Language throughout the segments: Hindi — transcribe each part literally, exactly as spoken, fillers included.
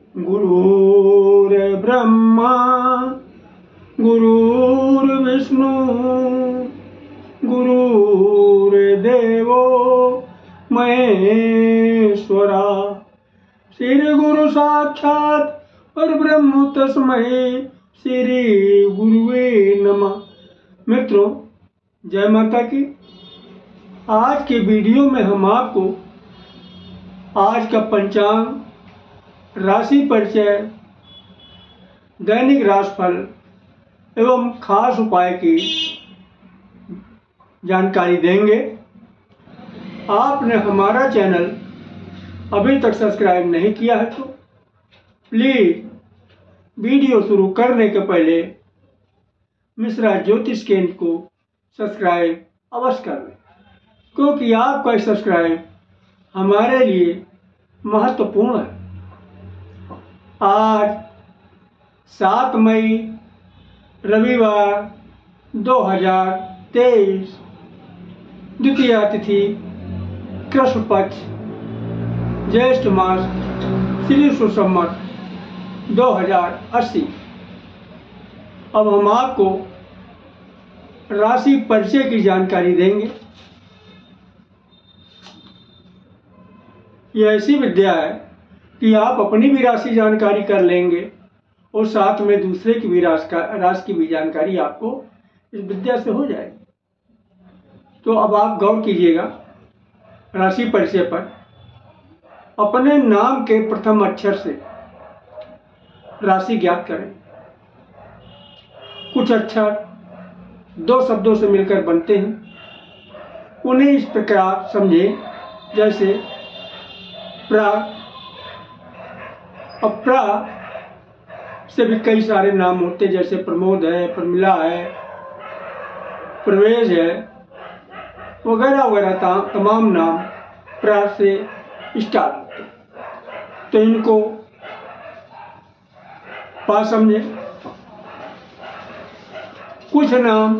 गुरुर्ब्रह्मा गुरुर्विष्णु गुरुर्देवो महेश्वरा। श्री गुरु साक्षात परब्रह्म तस्मै श्री गुरुवे नमः। मित्रों, जय माता की। आज के वीडियो में हम आपको आज का पंचांग, राशि परिचय, दैनिक राशिफल एवं खास उपाय की जानकारी देंगे। आपने हमारा चैनल अभी तक सब्सक्राइब नहीं किया है तो प्लीज वीडियो शुरू करने के पहले मिश्रा ज्योतिष केंद्र को सब्सक्राइब अवश्य कर लें, क्योंकि आपका सब्सक्राइब हमारे लिए महत्वपूर्ण है। आज सात मई रविवार दो हजार तेईस, द्वितीया तिथि, कृष्ण पक्ष, ज्येष्ठ मास, श्री सुसंवत दो हजार अस्सी। अब हम आपको राशि परिचय की जानकारी देंगे। यह ऐसी विद्या है कि आप अपनी भी राशि जानकारी कर लेंगे और साथ में दूसरे की भी राशि का राशि की भी जानकारी आपको इस विद्या से हो जाएगी। तो अब आप गौर कीजिएगा राशि परिचय पर। अपने नाम के प्रथम अक्षर से राशि ज्ञात करें। कुछ अक्षर दो शब्दों से मिलकर बनते हैं, उन्हें इस प्रकार समझें जैसे प्रा। अब प्रा से भी कई सारे नाम होते हैं, जैसे प्रमोद है, प्रमिला है, प्रवेश है, वगैरह वगैरह तमाम नाम प्रा से स्टार्ट होते हैं। तो इनको पा समझे। कुछ नाम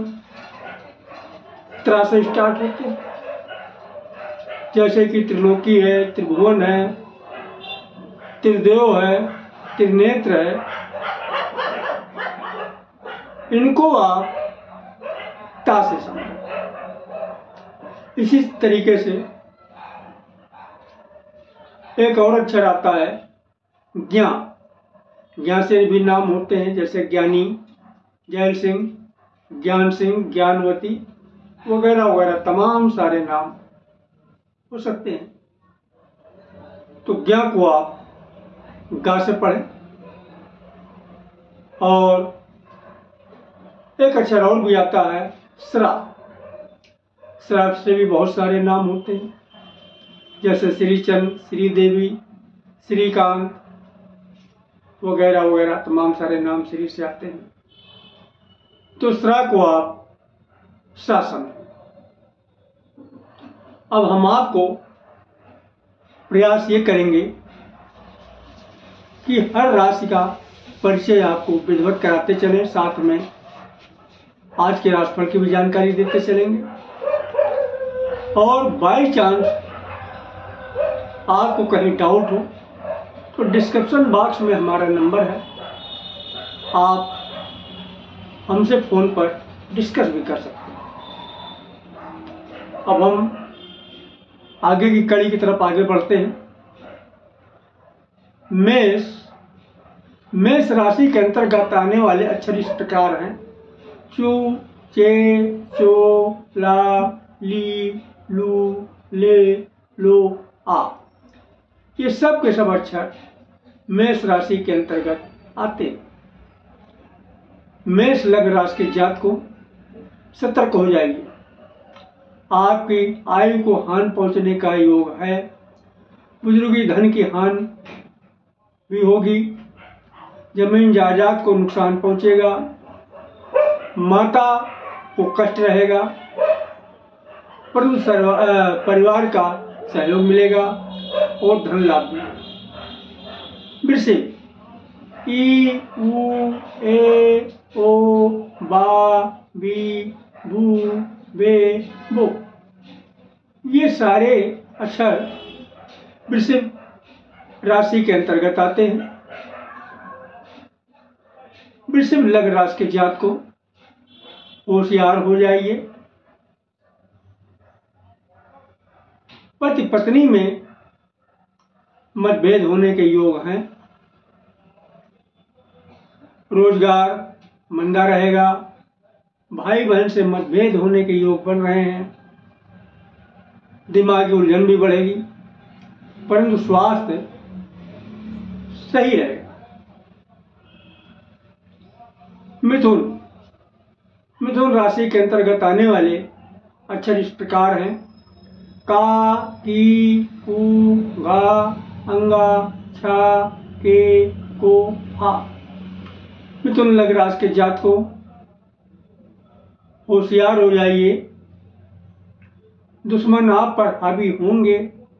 त्रा से स्टार्ट होते हैं, जैसे कि त्रिलोकी है, त्रिभुवन है, त्रिदेव है, त्रिनेत्र है। इनको आप ता से समझें। इसी तरीके से एक और अक्षर आता है ज्ञा। ज्ञा से भी नाम होते हैं, जैसे ज्ञानी, जैल सिंह, ज्ञान सिंह, ज्ञानवती वगैरह वगैरह तमाम सारे नाम हो सकते हैं। तो ज्ञा को आप गा से पढ़ें। और एक अक्षर और भी आता है श्रा। श्रा से भी बहुत सारे नाम होते हैं, जैसे श्रीचंद, श्रीदेवी, श्रीकांत वगैरह वगैरह तमाम सारे नाम श्री से आते हैं। तो श्रा को आप सा समझें। अब हम आपको प्रयास ये करेंगे कि हर राशि का परिचय आपको विधिवत कराते चलें, साथ में आज के राशिफल की भी जानकारी देते चलेंगे। और बाई चांस आपको कहीं डाउट हो तो डिस्क्रिप्शन बॉक्स में हमारा नंबर है, आप हमसे फोन पर डिस्कस भी कर सकते हैं। अब हम आगे की कड़ी की तरफ आगे बढ़ते हैं। मेष। मेष राशि के अंतर्गत आने वाले अक्षर इस प्रकार हैं: चू, चे, चो, ला, ली, लू, ले, लो, आ। ये सब के सब अक्षर मेष राशि के अंतर्गत आते हैं। मेष लग्न राशि के जात को सतर्क हो जाइए। आपकी आयु को हानि पहुंचने का योग है। बुजुर्गी धन की हानि भी होगी। जमीन जायदाद को नुकसान पहुंचेगा। माता को कष्ट रहेगा, परंतु परिवार का सहयोग मिलेगा और धन लाभ मिलेगा। वृश्चिक। ई, उ, ए, ओ, बा, बी, बू, बे, बो, ये सारे अक्षर वृश्चिक राशि के अंतर्गत आते हैं। वृषभ लग्न राशि के जात को होशियार हो जाइए। पति पत्नी में मतभेद होने के योग हैं। रोजगार मंदा रहेगा। भाई बहन से मतभेद होने के योग बन रहे हैं। दिमागी उलझन भी बढ़ेगी, परंतु स्वास्थ्य सही रहेगा। मिथुन मिथुन राशि के अंतर्गत आने वाले अक्षर इस प्रकार हैं: का, की, कु, गा, अंगा, छा, के, को, हा। मिथुन लग्न राशि के जात को होशियार हो जाइए। दुश्मन आप पर हावी होंगे।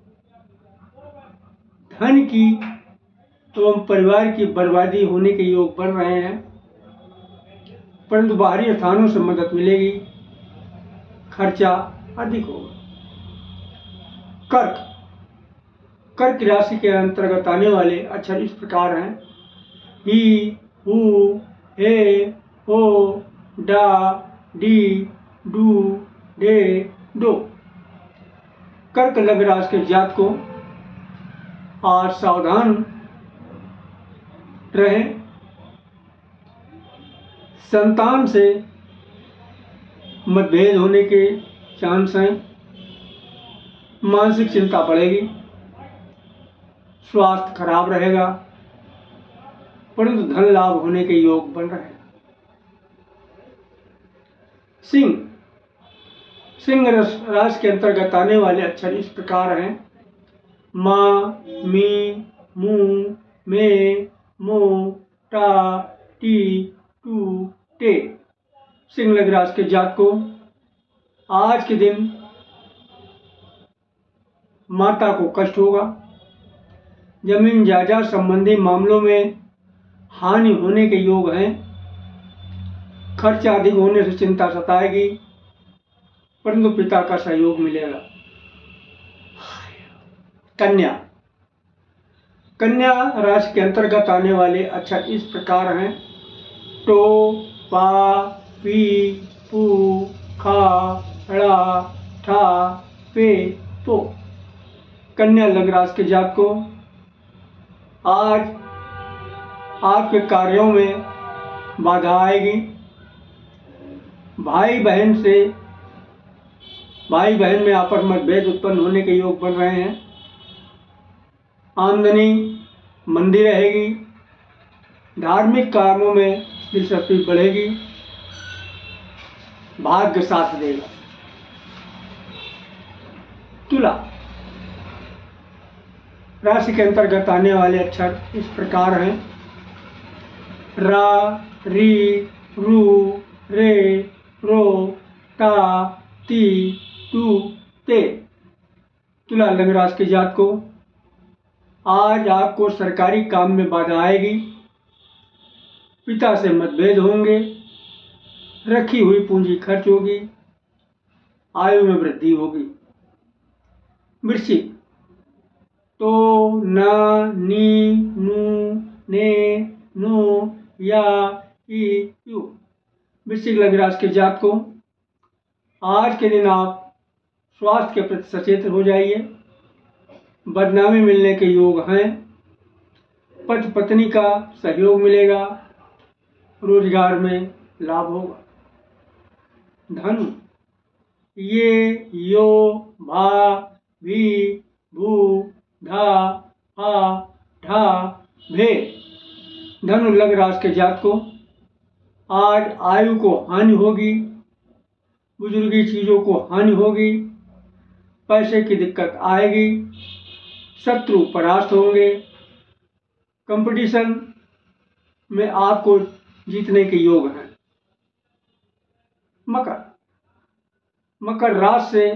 धन की एवं परिवार की बर्बादी होने के योग बन रहे हैं, परंतु बाहरी स्थानों से मदद मिलेगी। खर्चा अधिक होगा। कर्क कर्क राशि के अंतर्गत आने वाले अक्षर इस प्रकार हैं: ही, हु, हे, हो, डा, डी, डू, डे, डो। कर्क लग्न राशि के जात को आज सावधान रहें। संतान से मतभेद होने के चांस हैं। मानसिक चिंता बढ़ेगी। स्वास्थ्य खराब रहेगा, परंतु धन लाभ होने के योग बन रहे हैं। सिंह सिंह राशि के अंतर्गत आने वाले अक्षर इस प्रकार हैं: मा, मी, मू, मे, मो, टा, टी, टू, टे। सिंह लग्न राशि के जात को आज के दिन माता को कष्ट होगा। जमीन जायदाद संबंधी मामलों में हानि होने के योग हैं। खर्चा अधिक होने से चिंता सताएगी, परंतु पिता का सहयोग मिलेगा। कन्या कन्या राशि के अंतर्गत आने वाले अक्षर इस प्रकार हैं: टो, पा, पी, पू, खा, ड़ा, ठा, पे, पो। कन्या लग्न राशि के जात को आज आपके कार्यों में बाधा आएगी। भाई बहन से भाई बहन में आपस में मतभेद उत्पन्न होने के योग बन रहे हैं। आमदनी मंदी रहेगी। धार्मिक कामों में दिलचस्पी बढ़ेगी। भाग्य साथ देगा। तुला राशि के अंतर्गत आने वाले अक्षर इस प्रकार हैं: रा, री, रू, रे, रो, ता, ती, टू, ते। तुला लग्न राशि के जात को आज आपको सरकारी काम में बाधा आएगी। पिता से मतभेद होंगे। रखी हुई पूंजी खर्च होगी। आयु में वृद्धि होगी। वृश्चिक तो, ना, नी, नू, ने, नो, या, ई, यू। वृश्चिक लग्न राशि के जात को आज के दिन आप स्वास्थ्य के प्रति सचेत हो जाइए। बदनामी मिलने के योग हैं। पति पत्नी का सहयोग मिलेगा। रोजगार में लाभ होगा। धन ये, यो, भा, भी, भू, धा, हा, ढा, भे। धनु लग्न राशि के जात को आज आयु को हानि होगी। बुजुर्गी चीजों को हानि होगी। पैसे की दिक्कत आएगी। शत्रु परास्त होंगे। कंपटीशन में आपको जीतने के योग हैं। मकर मकर राशि से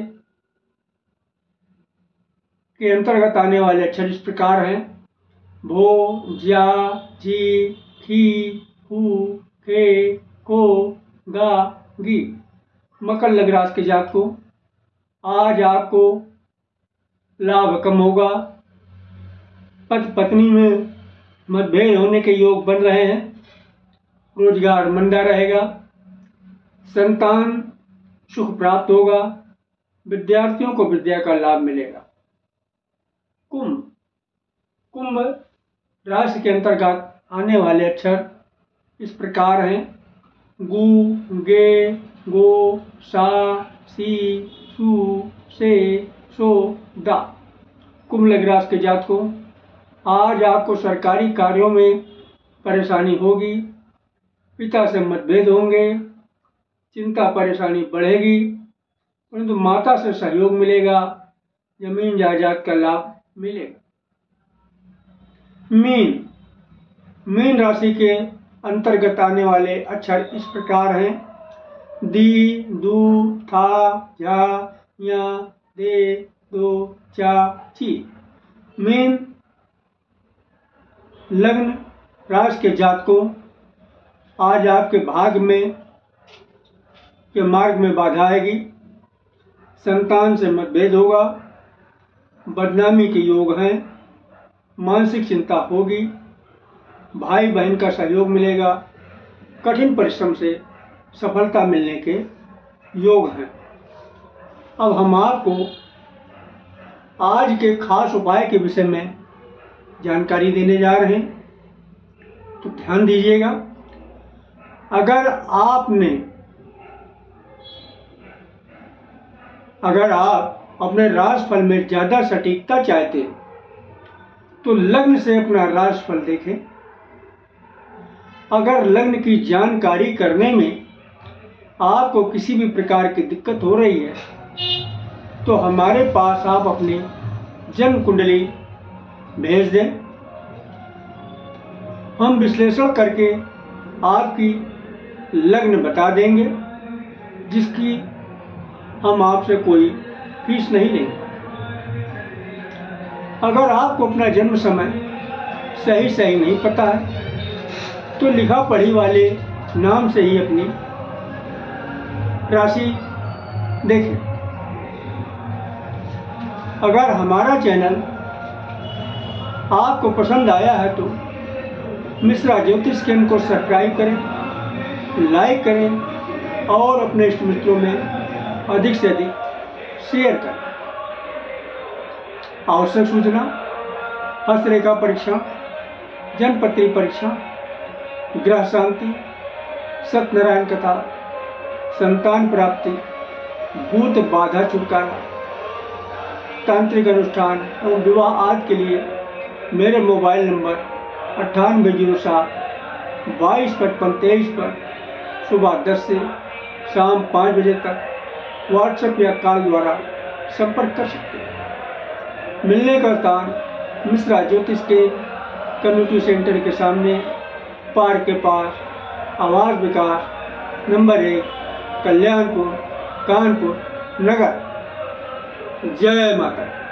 के अंतर्गत आने वाले अक्षर इस प्रकार हैं: भो, ज्या, जी, खी, हु, खे, को, गा, गी। मकर लग्न राशि के जात को आज आपको लाभ कम होगा। पति पत्नी में मतभेद होने के योग बन रहे हैं। रोजगार मंदा रहेगा, संतान सुख प्राप्त होगा, विद्यार्थियों को विद्या का लाभ मिलेगा। कुंभ कुंभ राशि के अंतर्गत आने वाले अक्षर इस प्रकार हैं: गु, गे, गो, सा, सी, सु, से, सो, दा। कुंभ लग्न राशि के जातकों, आज आपको सरकारी कार्यों में परेशानी होगी, पिता से मतभेद होंगे, चिंता परेशानी बढ़ेगी, परंतु माता से सहयोग मिलेगा, जमीन जायदाद का लाभ मिलेगा। मीन मीन राशि के अंतर्गत आने वाले अक्षर इस प्रकार हैं: दी, दू, था, झा, या, दे, दो, चा, ची। मीन लग्न राशि के जातकों, आज आपके भाग्य में के मार्ग में बाधा आएगी, संतान से मतभेद होगा, बदनामी के योग हैं, मानसिक चिंता होगी, भाई बहन का सहयोग मिलेगा, कठिन परिश्रम से सफलता मिलने के योग हैं। अब हम आपको आज के खास उपाय के विषय में जानकारी देने जा रहे हैं, तो ध्यान दीजिएगा। अगर आपने अगर आप अपने राशिफल में ज्यादा सटीकता चाहते हैं तो लग्न से अपना राशिफल देखें। अगर लग्न की जानकारी करने में आपको किसी भी प्रकार की दिक्कत हो रही है तो हमारे पास आप अपनी जन्म कुंडली भेज दें। हम विश्लेषण करके आपकी लग्न बता देंगे, जिसकी हम आपसे कोई फीस नहीं लेंगे। अगर आपको अपना जन्म समय सही सही नहीं पता है तो लिखा पढ़ी वाले नाम से ही अपनी राशि देखें। अगर हमारा चैनल आपको पसंद आया है तो मिश्रा ज्योतिष केंद्र को सब्सक्राइब करें, लाइक करें और अपने इष्ट मित्रों में अधिक से अधिक शेयर करें। आवश्यक सूचना: हस्तरेखा परीक्षा, जन्मपत्री परीक्षा, ग्रह शांति, सत्यनारायण कथा, संतान प्राप्ति, भूत बाधा छुटकारा, तांत्रिक अनुष्ठान एवं विवाह आदि के लिए मेरे मोबाइल नंबर अट्ठानवे जीरो सात बाईस पचपन तेईस पर सुबह दस से शाम पाँच बजे तक व्हाट्सएप या कॉल द्वारा संपर्क कर सकते हैं। मिलने का स्थान मिश्रा ज्योतिष के कम्युनिटी सेंटर के सामने, पार्क के पास, आवास विकास नंबर एक, कल्याणपुर, कानपुर नगर। जय माता।